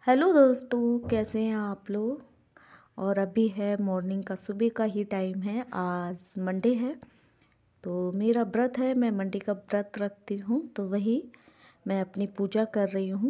Hello दोस्तों, कैसे हैं आप लोग। और अभी है मॉर्निंग का, सुबह का ही टाइम है। आज मंडे है तो मेरा व्रत है। मैं मंडे का व्रत रखती हूँ तो वही मैं अपनी पूजा कर रही हूँ।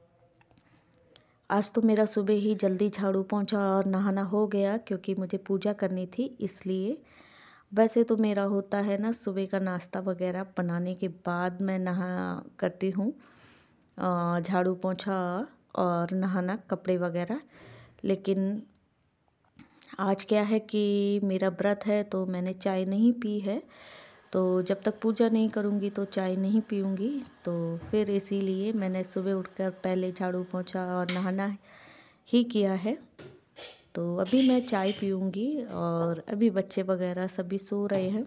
आज तो मेरा सुबह ही जल्दी झाड़ू पोंछा और नहाना हो गया क्योंकि मुझे पूजा करनी थी इसलिए। वैसे तो मेरा होता है ना, सुबह का नाश्ता वगैरह बनाने के बाद मैं नहा करती हूँ झाड़ू पोंछा और नहाना, कपड़े वगैरह। लेकिन आज क्या है कि मेरा व्रत है तो मैंने चाय नहीं पी है। तो जब तक पूजा नहीं करूँगी तो चाय नहीं पीऊँगी। तो फिर इसीलिए मैंने सुबह उठकर पहले झाड़ू पोंछा और नहाना ही किया है। तो अभी मैं चाय पीऊँगी और अभी बच्चे वगैरह सभी सो रहे हैं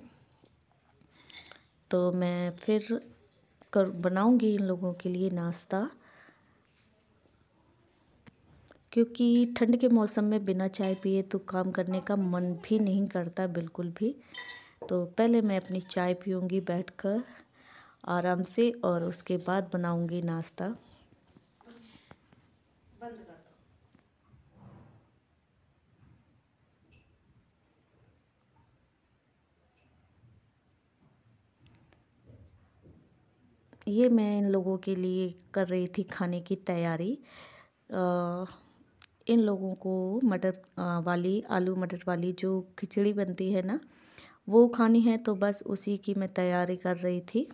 तो मैं फिर बनाऊँगी इन लोगों के लिए नाश्ता, क्योंकि ठंड के मौसम में बिना चाय पिए तो काम करने का मन भी नहीं करता बिल्कुल भी। तो पहले मैं अपनी चाय पीऊँगी बैठकर आराम से और उसके बाद बनाऊँगी नाश्ता। ये मैं इन लोगों के लिए कर रही थी खाने की तैयारी। इन लोगों को मटर वाली, आलू मटर वाली जो खिचड़ी बनती है ना, वो खानी है। तो बस उसी की मैं तैयारी कर रही थी।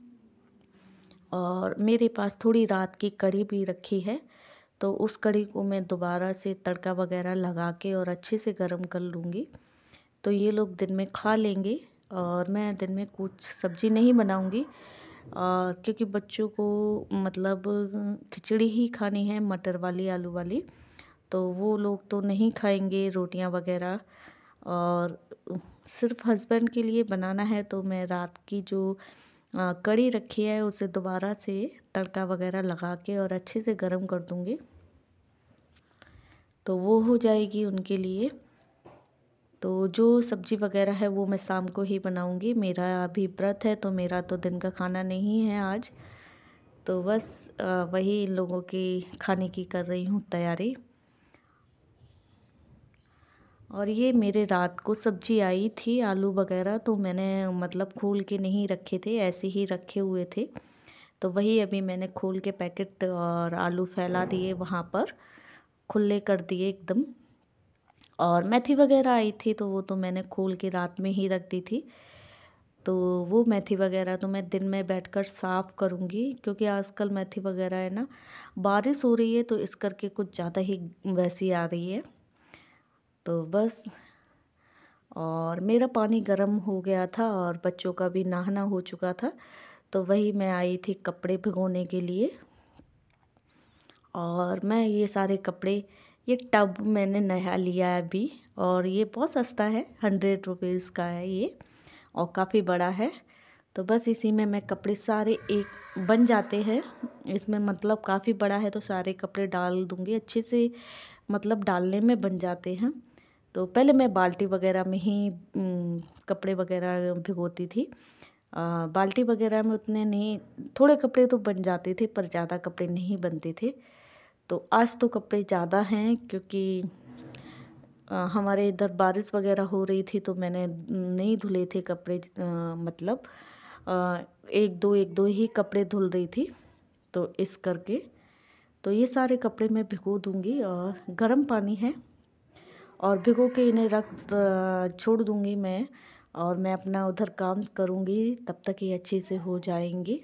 और मेरे पास थोड़ी रात की कढ़ी भी रखी है तो उस कढ़ी को मैं दोबारा से तड़का वगैरह लगा के और अच्छे से गर्म कर लूँगी। तो ये लोग दिन में खा लेंगे और मैं दिन में कुछ सब्ज़ी नहीं बनाऊँगी क्योंकि बच्चों को मतलब खिचड़ी ही खानी है, मटर वाली, आलू वाली। तो वो लोग तो नहीं खाएंगे रोटियां वगैरह। और सिर्फ हस्बैंड के लिए बनाना है तो मैं रात की जो कढ़ी रखी है उसे दोबारा से तड़का वगैरह लगा के और अच्छे से गर्म कर दूँगी तो वो हो जाएगी उनके लिए। तो जो सब्ज़ी वगैरह है वो मैं शाम को ही बनाऊँगी। मेरा अभी व्रत है तो मेरा तो दिन का खाना नहीं है आज। तो बस वही इन लोगों की खाने की कर रही हूँ तैयारी। और ये मेरे रात को सब्जी आई थी, आलू वगैरह, तो मैंने मतलब खोल के नहीं रखे थे, ऐसे ही रखे हुए थे। तो वही अभी मैंने खोल के पैकेट और आलू फैला दिए वहाँ पर, खुले कर दिए एकदम। और मेथी वगैरह आई थी तो वो तो मैंने खोल के रात में ही रख दी थी। तो वो मेथी वगैरह तो मैं दिन में बैठकर साफ़ करूँगी क्योंकि आजकल मेथी वगैरह है ना, बारिश हो रही है तो इस करके कुछ ज़्यादा ही वैसी आ रही है। तो बस, और मेरा पानी गर्म हो गया था और बच्चों का भी नहाना हो चुका था तो वही मैं आई थी कपड़े भिगोने के लिए। और मैं ये सारे कपड़े, ये टब मैंने नया लिया है अभी और ये बहुत सस्ता है, 100 रुपीज़ का है ये और काफ़ी बड़ा है। तो बस इसी में मैं कपड़े सारे एक बन जाते हैं इसमें, मतलब काफ़ी बड़ा है तो सारे कपड़े डाल दूँगी अच्छे से, मतलब डालने में बन जाते हैं। तो पहले मैं बाल्टी वगैरह में ही कपड़े वगैरह भिगोती थी। बाल्टी वगैरह में उतने नहीं, थोड़े कपड़े तो बन जाते थे पर ज़्यादा कपड़े नहीं बनते थे। तो आज तो कपड़े ज़्यादा हैं क्योंकि हमारे इधर बारिश वगैरह हो रही थी तो मैंने नहीं धुले थे कपड़े, मतलब एक दो ही कपड़े धुल रही थी तो इस करके। तो ये सारे कपड़े मैं भिगो दूँगी और गर्म पानी है और भिगो के इन्हें छोड़ दूँगी मैं। और मैं अपना उधर काम करूँगी तब तक ये अच्छे से हो जाएंगी।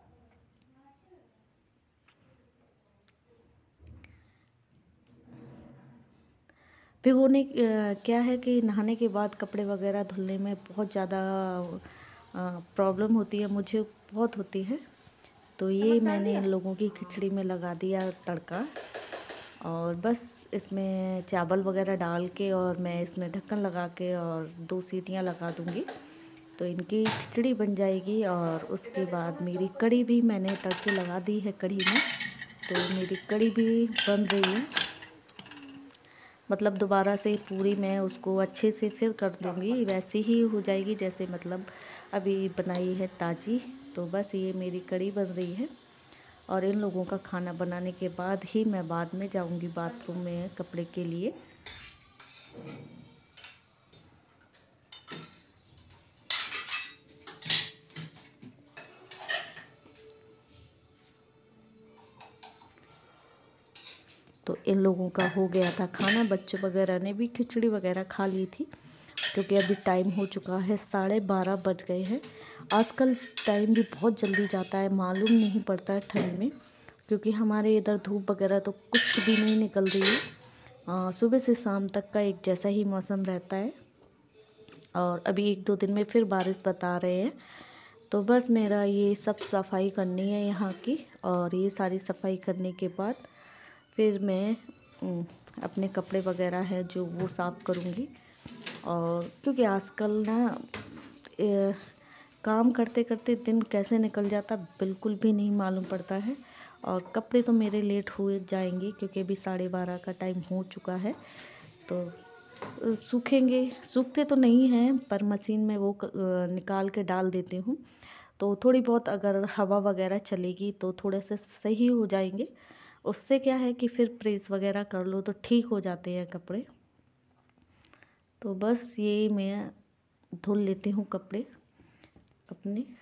भिगोने क्या है कि नहाने के बाद कपड़े वगैरह धुलने में बहुत ज़्यादा प्रॉब्लम होती है, मुझे बहुत होती है। तो ये मैंने इन लोगों की खिचड़ी में लगा दिया तड़का और बस इसमें चावल वगैरह डाल के और मैं इसमें ढक्कन लगा के और 2 सीटियां लगा दूँगी तो इनकी खिचड़ी बन जाएगी। और उसके बाद मेरी कढ़ी भी मैंने तड़के लगा दी है कढ़ी में, तो मेरी कढ़ी भी बन रही है। मतलब दोबारा से पूरी मैं उसको अच्छे से फिर कर दूँगी, वैसे ही हो जाएगी जैसे मतलब अभी बनाई है ताज़ी। तो बस ये मेरी कढ़ी बन रही है और इन लोगों का खाना बनाने के बाद ही मैं बाद में जाऊंगी बाथरूम में कपड़े के लिए। तो इन लोगों का हो गया था खाना, बच्चे वगैरह ने भी खिचड़ी वगैरह खा ली थी, क्योंकि अभी टाइम हो चुका है 12:30 बज गए हैं। आजकल टाइम भी बहुत जल्दी जाता है, मालूम नहीं पड़ता है ठंड में, क्योंकि हमारे इधर धूप वगैरह तो कुछ भी नहीं निकल रही है। सुबह से शाम तक का एक जैसा ही मौसम रहता है, और अभी 1-2 दिन में फिर बारिश बता रहे हैं। तो बस मेरा ये सब सफाई करनी है यहाँ की, और ये सारी सफाई करने के बाद फिर मैं अपने कपड़े वगैरह है जो वो साफ़ करूँगी। और क्योंकि आजकल ना काम करते करते दिन कैसे निकल जाता बिल्कुल भी नहीं मालूम पड़ता है। और कपड़े तो मेरे लेट हुए जाएंगे, क्योंकि अभी 12:30 का टाइम हो चुका है। तो सूखेंगे, सूखते तो नहीं हैं पर मशीन में वो निकाल के डाल देती हूँ। तो थोड़ी बहुत अगर हवा वगैरह चलेगी तो थोड़े से सही हो जाएंगे। उससे क्या है कि फिर प्रेस वगैरह कर लो तो ठीक हो जाते हैं कपड़े। तो बस ये मैं धुल लेती हूँ कपड़े अपने।